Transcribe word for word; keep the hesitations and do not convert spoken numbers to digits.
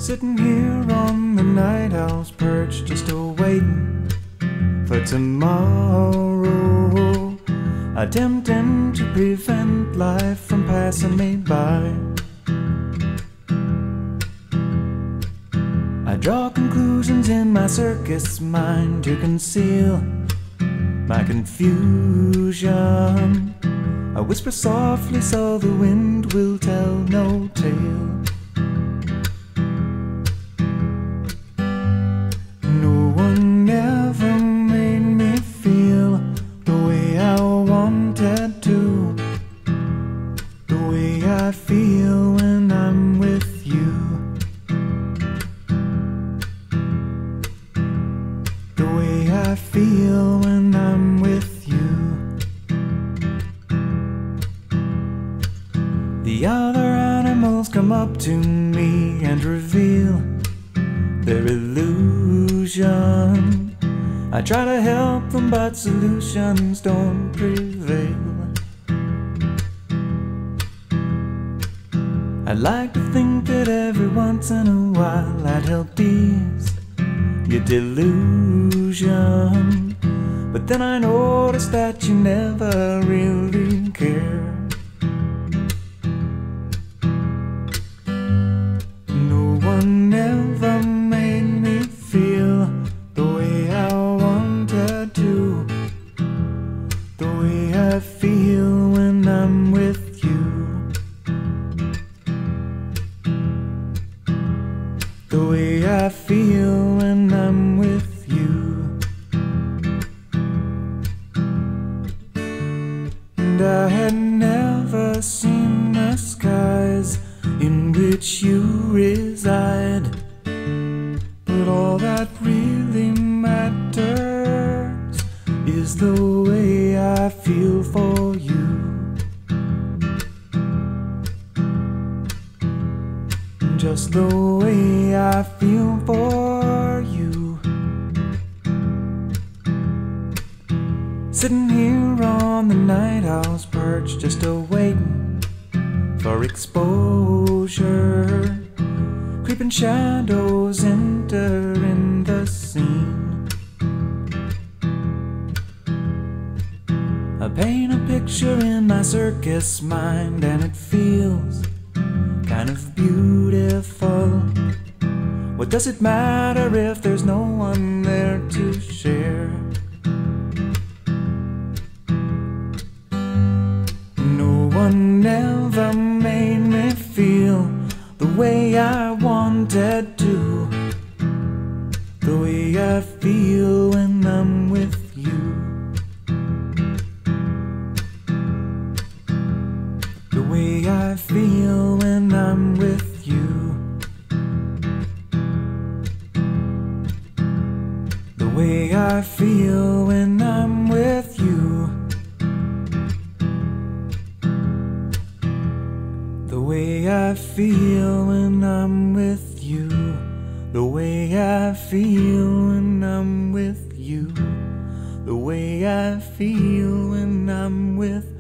Sitting here on the night owl's perch, just a-waiting for tomorrow, attempting to prevent life from passing me by. I draw conclusions in my circus mind to conceal my confusion. I whisper softly so the wind will tell no tale. No one ever made me feel the way I wanted to, the way I feel when I'm with you, the way I feel when I'm with you. The other animals come up to me and reveal their illusion. I try to help them, but solutions don't prevail. I'd like to think that every once in a while I'd help ease your delusion, but then I notice that you never really care. No one ever made me feel the way I wanted to, the way I feel when I'm with you, the way I feel when I'm with you. And I had never seen the skies in which you reside, but all that really matters is the way I feel for you, just the way I feel for you. Sitting here on the night owl's perch, just a-waiting for exposure. Creeping shadows entering the scene. I paint a picture in my circus mind, and it feels kind of beautiful. What does it matter if there's no one there to share? No one ever made me feel the way I wanted to, the way I feel when I'm with you, the way I feel when I'm with you, the way I feel when I'm with you, the way I feel when I'm with you, the way I feel when I'm with you, the way I feel when I'm with you.